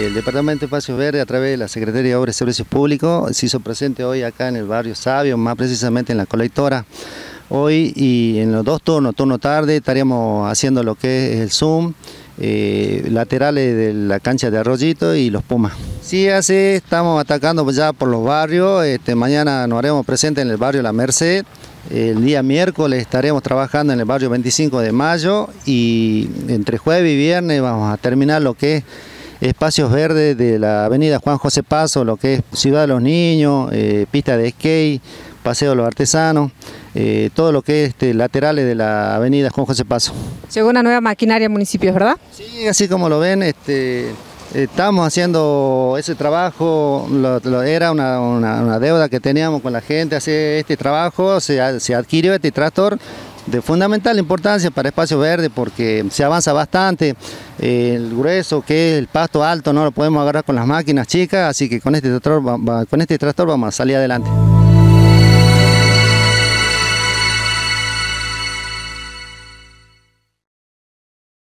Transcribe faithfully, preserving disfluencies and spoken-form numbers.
el Departamento de Espacios Verdes, a través de la Secretaría de Obras y Servicios Públicos, se hizo presente hoy acá en el barrio Sabio, más precisamente en la colectora. Hoy y en los dos turnos, turno tarde, estaríamos haciendo lo que es el Zoom, eh, laterales de la cancha de Arroyito y los Pumas. Sí, así estamos atacando ya por los barrios. Este, mañana nos haremos presente en el barrio La Merced. El día miércoles estaremos trabajando en el barrio veinticinco de mayo y entre jueves y viernes vamos a terminar lo que es espacios verdes de la avenida Juan José Paso, lo que es Ciudad de los Niños, eh, pista de skate, Paseo de los Artesanos, eh, todo lo que es este, laterales de la avenida Juan José Paso. Llegó una nueva maquinaria a municipios, ¿verdad? Sí, así como lo ven, este, estamos haciendo ese trabajo, lo, lo, era una, una, una deuda que teníamos con la gente, hacer este trabajo, se, se adquirió este tractor de fundamental importancia para Espacio Verde porque se avanza bastante, eh, el grueso que es el pasto alto no lo podemos agarrar con las máquinas chicas, así que con este tractor, con este tractor vamos a salir adelante.